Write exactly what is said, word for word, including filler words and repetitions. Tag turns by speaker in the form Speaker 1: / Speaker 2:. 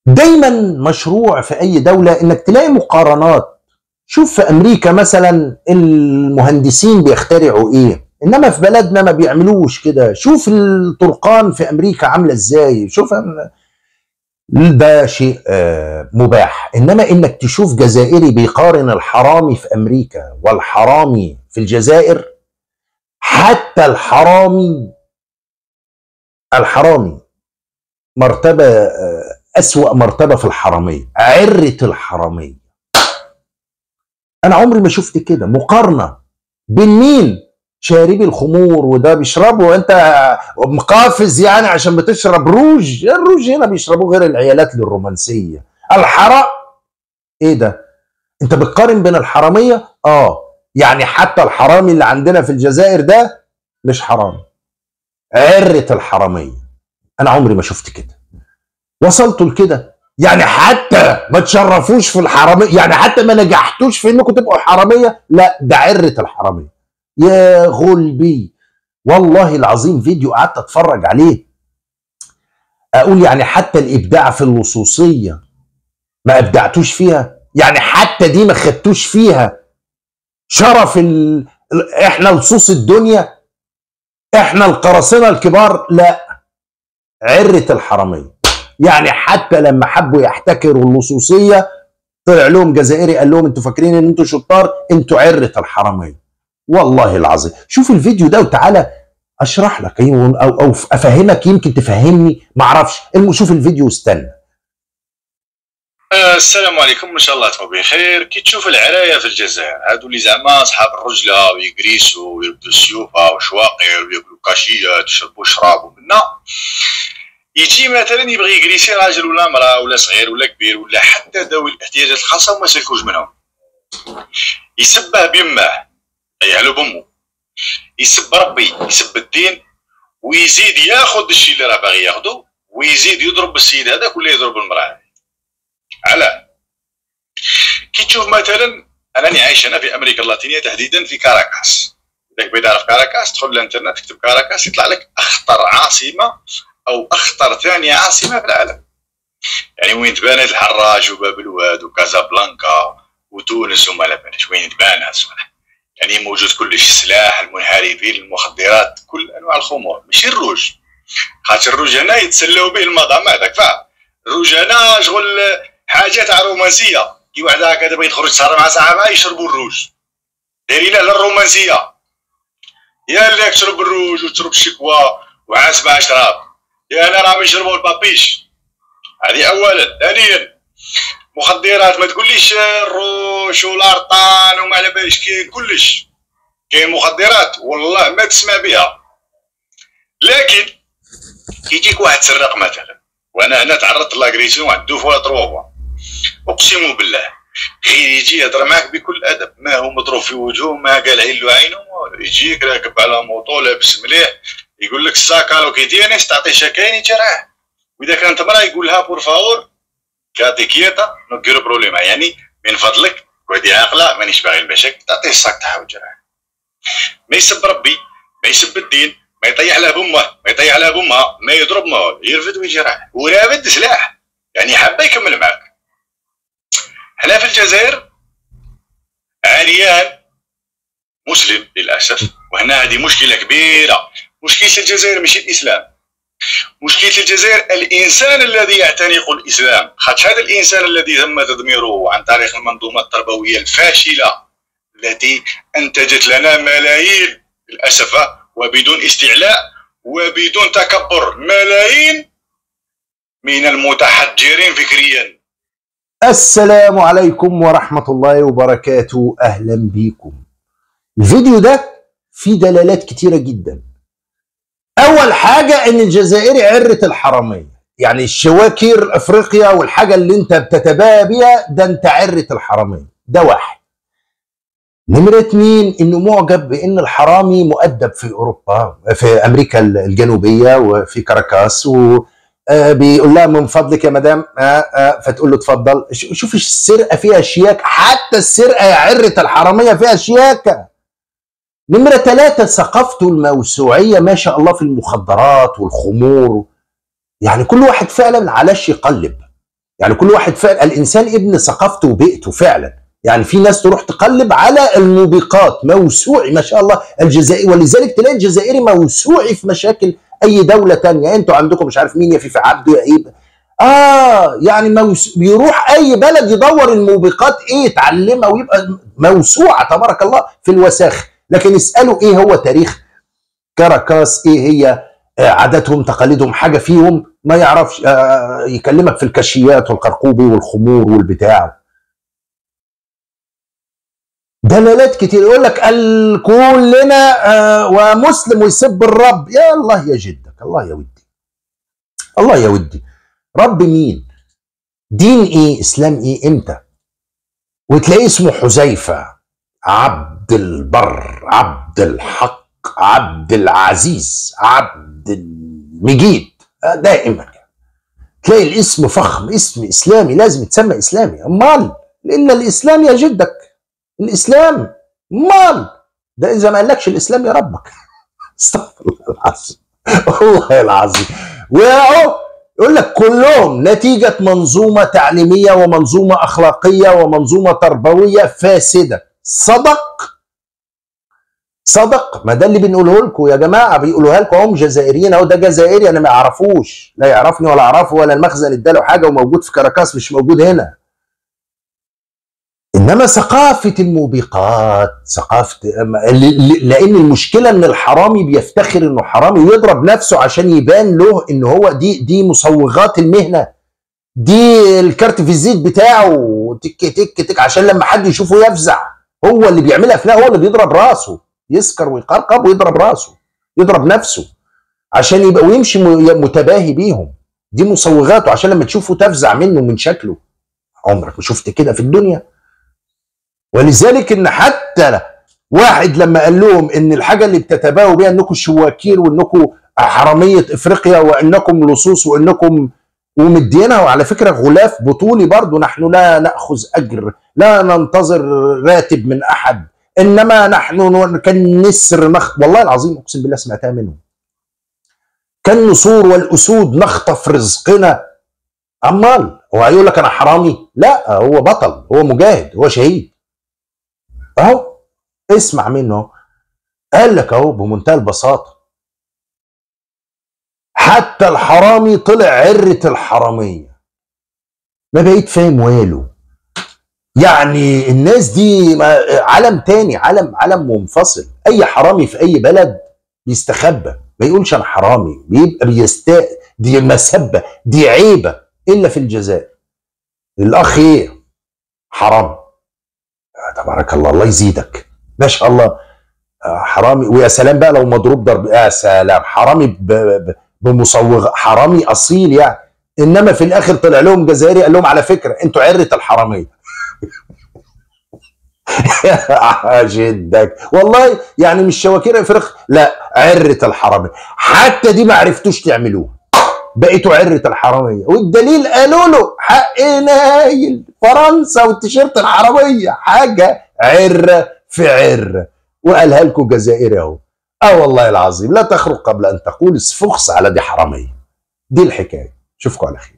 Speaker 1: دايما مشروع في اي دولة انك تلاقي مقارنات. شوف في امريكا مثلا المهندسين بيخترعوا ايه، انما في بلدنا ما بيعملوش كده. شوف الطرقان في امريكا عاملة ازاي، شوف ده شيء آه، مباح. انما انك تشوف جزائري بيقارن الحرامي في امريكا والحرامي في الجزائر، حتى الحرامي الحرامي مرتبة آه، أسوأ مرتبة في الحرامية، عرة الحرامية. أنا عمري ما شفت كده مقارنة بين مين؟ شاربي الخمور وده بيشربه وأنت مقافز يعني عشان بتشرب روج. الروج هنا بيشربوه غير العيالات للرومانسية. الحرام إيه ده؟ أنت بتقارن بين الحرامية؟ آه يعني حتى الحرامي اللي عندنا في الجزائر ده مش حرامي، عرة الحرامية. أنا عمري ما شفت كده. وصلتوا لكده؟ يعني حتى ما تشرفوش في الحرامية، يعني حتى ما نجحتوش في انكم تبقوا حرامية، لا ده عرة الحرامية. يا غلبي والله العظيم فيديو قعدت اتفرج عليه اقول يعني حتى الابداع في اللصوصية ما ابدعتوش فيها، يعني حتى دي ما خدتوش فيها شرف ال... احنا لصوص الدنيا، احنا القراصنة الكبار. لا، عرة الحرامية. يعني حتى لما حبوا يحتكروا اللصوصيه طلع لهم جزائري قال لهم انتوا فاكرين ان انتوا شطار، انتوا عره الحراميه. والله العظيم شوف الفيديو ده وتعالى اشرح لك او او افهمك، يمكن تفهمني ما اعرفش. شوف الفيديو واستنى.
Speaker 2: السلام عليكم، ان شاء الله تكونوا بخير. كي تشوف العرايه في الجزائر هادو اللي زعما اصحاب الرجله ويجريسوا ويربدوا السيوفه وشواقر وياكلوا كاشيات ويشربوا شراب ومنا، يجي مثلا يبغي يجريسي راجل ولا مراه ولا صغير ولا كبير ولا حتى ذوي الاحتياجات الخاصه وما يسلكوش منهم، يسبه بيماه يعلو بامه، يسب ربي، يسب الدين، ويزيد ياخذ الشيء اللي راه باغي ياخذه ويزيد يضرب السيد هذاك ولا يضرب المراه. علاه؟ كي تشوف مثلا انني عايش انا في امريكا اللاتينيه تحديدا في كاراكاس. اذا بغيت تعرف كاراكاس تدخل الانترنت تكتب كاراكاس يطلع لك اخطر عاصمه او اخطر ثانيه عاصمه في العالم، يعني وين تبانت الحراج وباب الواد وكازابلانكا وتونس وما لا بالش، وين تبان هالصوالح. يعني موجود كلش، السلاح، المنحرفين، المخدرات، كل انواع الخمور، ماشي الروج. خاطر الروج هنا يتسلوا به المدام هذاك، فاهم؟ الروج هنا شغل حاجه تاع رومانسيه، كي واحد هكا تبغي تخرج تسهر مع صاحبها يشربوا الروج، دايرين على الرومانسيه. يا اللي تشرب الروج وتشرب الشكوى وعاسبه اشراب، يا انا راهم يشربوا البابيش. هذه اولا. ثانيا مخدرات، ما تقوليش الروش والارطان وما على باليش، كاين كلش، كاين مخدرات والله ما تسمع بها. لكن كي يجيك واحد سرق مثلا، وانا هنا تعرضت لاغريسيون واحد دو فوا تروا، اقسم بالله غير يجي يهضر معاك بكل ادب، ما هو مضروب في وجهه، ما قال عين له عينه، يجيك راكب على موطو لابس مليح يقول لك الساكالو كي تينيس تعطي شكاين يجرح، واذا كانت مراه يقول لها بور فاور كاتي كيتا نو كيرو بروبليما، يعني من فضلك ودي عاقله مانيش باغي المشاكل، تعطيه الساك تاعها وجرح. ما يسب ربي، ما يسب الدين، ما يطيح على بامه، ما يطيح على بامها، ما يضرب ما يرفد ويجرح ورابد سلاح، يعني حابه يكمل معاك. حنا في الجزائر عريان مسلم للاسف، وهنا هذه مشكله كبيره. مشكله الجزائر ماشي الاسلام، مشكله الجزائر الانسان الذي يعتنق الاسلام. خاطر هذا الانسان الذي تم تدميره عن طريق المنظومه التربويه الفاشله التي انتجت لنا ملايين للاسف وبدون استعلاء وبدون تكبر، ملايين من المتحجرين فكريا.
Speaker 1: السلام عليكم ورحمة الله وبركاته، أهلا بيكم. الفيديو ده فيه دلالات كتيرة جدا. أول حاجة إن الجزائري عرة الحرامية، يعني الشواكير أفريقيا والحاجة اللي أنت بتتباهى بيها ده أنت عرة الحرامية، ده واحد. نمرة اتنين إنه معجب بإن الحرامي مؤدب في أوروبا، في أمريكا الجنوبية وفي كاراكاس، و آه بيقول لها من فضلك يا مدام، آه آه فتقول له اتفضل. شوف السرقه فيها شياكه، حتى السرقه يا عره الحراميه فيها شياكه. نمره ثلاثه ثقافته الموسوعيه ما شاء الله في المخدرات والخمور، يعني كل واحد فعلا علاش يقلب. يعني كل واحد فعلا الانسان ابن ثقافته وبيئته فعلا. يعني في ناس تروح تقلب على الموبقات، موسوعي ما شاء الله الجزائري، ولذلك تلاقي الجزائري موسوعي في مشاكل اي دوله تانية. انتوا عندكم مش عارف مين يا في عبده يا ايه، اه يعني موس... بيروح اي بلد يدور الموبقات ايه يتعلمها ويبقى موسوعه تبارك الله في الوساخ. لكن اسالوا ايه هو تاريخ كاراكاس، ايه هي عاداتهم تقاليدهم، حاجه فيهم ما يعرفش. آه يكلمك في الكشيات والقرقوبي والخمور والبتاع، دلالات كتير. يقول لك كلنا آه ومسلم ويسب الرب. يا الله يا جدك، الله يا ودي، الله يا ودي. رب مين؟ دين ايه؟ اسلام ايه؟ امتى؟ وتلاقيه اسمه حذيفه، عبد البر، عبد الحق، عبد العزيز، عبد المجيد، دائما تلاقي الاسم فخم، اسم اسلامي لازم يتسمى اسلامي. امال الا الاسلام يا جدك، الاسلام امال ده اذا ما قالكش الاسلام يا ربك. استغفر الله العظيم، والله العظيم. واهو يقول لك كلهم نتيجه منظومه تعليميه ومنظومه اخلاقيه ومنظومه تربويه فاسده. صدق صدق، ما ده اللي بنقوله لكم يا جماعه، بيقولوها لكم هم جزائريين اهو. ده جزائري انا ما يعرفوش، لا يعرفني ولا اعرفه ولا المخزن اداله حاجه، وموجود في كاراكاس مش موجود هنا. انما ثقافه الموبقات، ثقافه، لان المشكله ان الحرامي بيفتخر انه حرامي ويضرب نفسه عشان يبان له ان هو دي دي مصوغات المهنه، دي الكارت في الزيت بتاعه، تك تك تك، عشان لما حد يشوفه يفزع. هو اللي بيعملها في، هو اللي بيضرب راسه، يسكر ويقرقب ويضرب راسه، يضرب نفسه عشان يبقى ويمشي متباهي بيهم. دي مصوغاته عشان لما تشوفه تفزع منه من شكله. عمرك ما شفت كده في الدنيا. ولذلك ان حتى واحد لما قال لهم ان الحاجه اللي بتتباهوا بيها انكم شواكير وانكم حراميه افريقيا وانكم لصوص وانكم ومدينها، وعلى فكره غلاف بطولي برضو، نحن لا ناخذ اجر، لا ننتظر راتب من احد، انما نحن كالنسر نخ، والله العظيم اقسم بالله سمعتها منهم، كالنسور والاسود نخطف رزقنا. عمال هو هيقول لك انا حرامي؟ لا، هو بطل، هو مجاهد، هو شهيد اهو. اسمع منه، قال لك اهو بمنتهى البساطه، حتى الحرامي طلع عرة الحراميه. ما بقيت فاهم واله. يعني الناس دي عالم تاني، عالم عالم منفصل. اي حرامي في اي بلد بيستخبى، ما يقولش انا حرامي، بيبقى بيست، دي مسبه، دي عيبه، الا في الجزائر. الاخ ايه؟ حرامي. تبارك الله، الله يزيدك ما شاء الله، حرامي. ويا سلام بقى لو مضروب ضرب، يا سلام، حرامي بمصوغ، حرامي اصيل يعني. انما في الاخر طلع لهم جزائري قال لهم على فكره انتوا عره الحراميه. جدك والله، يعني مش شواكير افريقيا، لا، عره الحراميه. حتى دي ما عرفتوش تعملوها، بقيتوا عره الحراميه. والدليل قالوا له حق نايل فرنسا والتيشيرت الحراميه، حاجه عره في عره. وقالها لكم جزائري اهو. اه والله العظيم، لا تخرج قبل ان تقول اسفخس على دي حراميه. دي الحكايه. اشوفكم على خير.